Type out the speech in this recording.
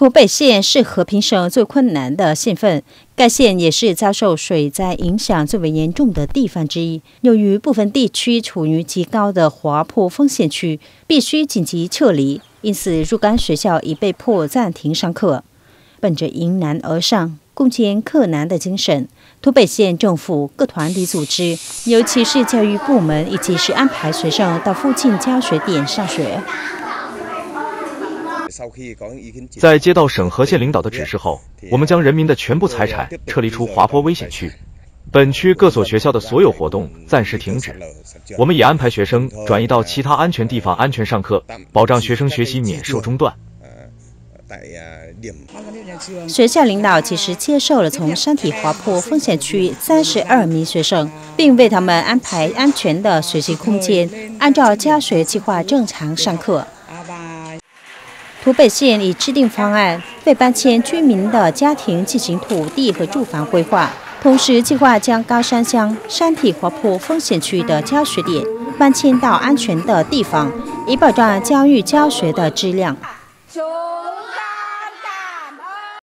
土北县是和平省最困难的县份，该县也是遭受水灾影响最为严重的地方之一。由于部分地区处于极高的滑坡风险区，必须紧急撤离，因此若干学校已被迫暂停上课。本着迎难而上、攻坚克难的精神，土北县政府各团体组织，尤其是教育部门，已及时安排学生到附近教学点上学。 在接到省和县领导的指示后，我们将人民的全部财产撤离出滑坡危险区。本区各所学校的所有活动暂时停止，我们也安排学生转移到其他安全地方安全上课，保障学生学习免受中断。 学校领导及时接受了从山体滑坡风险区32名学生，并为他们安排安全的学习空间，按照教学计划正常上课。土北县已制定方案，为搬迁居民的家庭进行土地和住房规划，同时计划将高山乡山体滑坡风险区的教学点搬迁到安全的地方，以保障教育教学的质量。